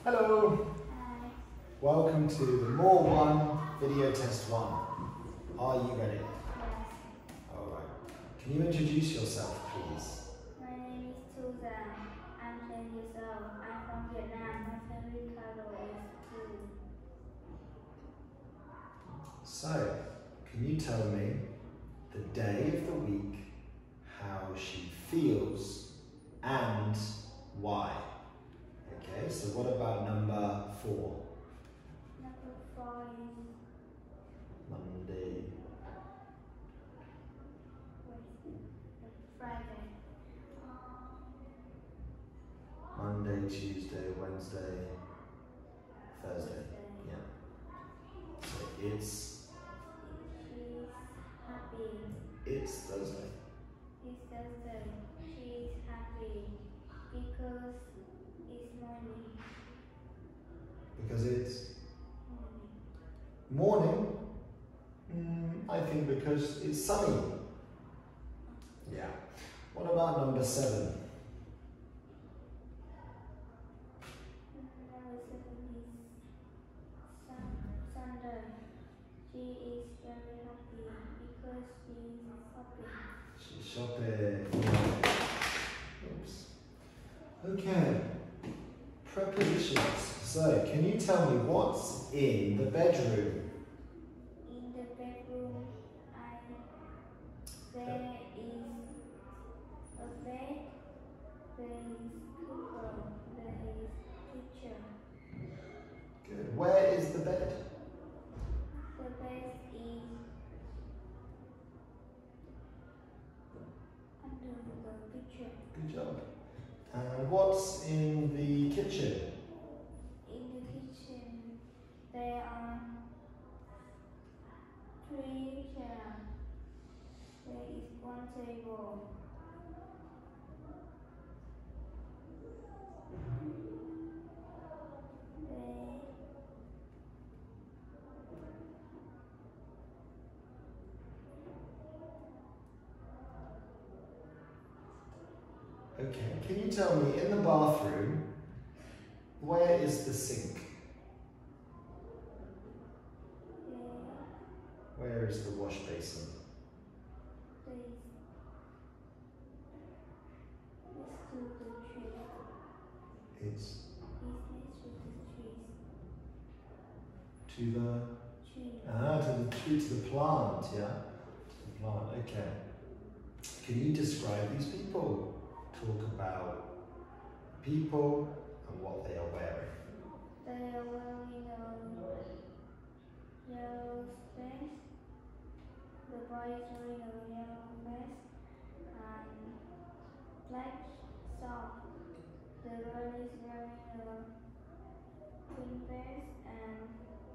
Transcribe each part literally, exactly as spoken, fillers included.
Hello. Hi. Welcome to the More One video test one. Are you ready? Yes. All right. Can you introduce yourself, please? My name is Susan. I'm ten years old. I'm from Vietnam. My favorite color is blue. So, can you tell me the day of the week, how she feels, and why? Okay, so what about number four? Number four is Monday. Friday. Monday, Tuesday, Wednesday, Thursday. Yeah. So it's She's happy. it's Thursday. It's Thursday. She's happy because it's morning. Because it's Morning. morning. Mm, I think because it's sunny. Yeah. What about number seven? Number seven is sun, Sunday. She is very happy because she's shopping. She's shopping. Oops. Okay. Prepositions. So, can you tell me what's in the bedroom? In the bedroom, I there is a bed, there is cooker, there is teacher. Good. Where is the bed? The bed is under the picture. Good job. And what's in the kitchen? In the kitchen, there are three chairs. There is one table. There Okay. Can you tell me in the bathroom, where is the sink? Where is the wash basin? there is next to the tree. It's Is next to the trees. to the Tree. ah to the tree to the plant, yeah? To the plant. Okay. Can you describe these people? Talk about people and what they are wearing. They are wearing a yellow vest. The boy is wearing a yellow vest and black sock. The girl is wearing a pink vest and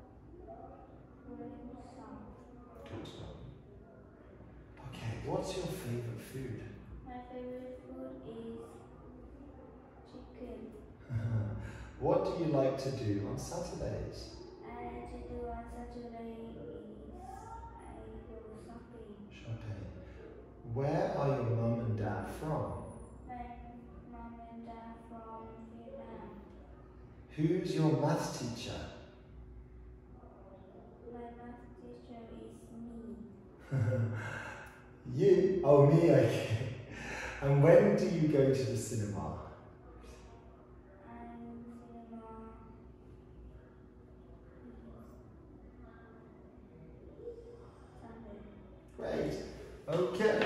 green sock. Good stuff. Okay, what's your favorite food? My favorite food is chicken. What do you like to do on Saturdays? I like to do on Saturday is I go shopping. Shopping. Where are your mum and dad from? My mom and dad from Vietnam. Who's your maths teacher? My math teacher is me. You? Oh, me, okay. And when do you go to the cinema? I'm cinema. Sunday. Great. Okay.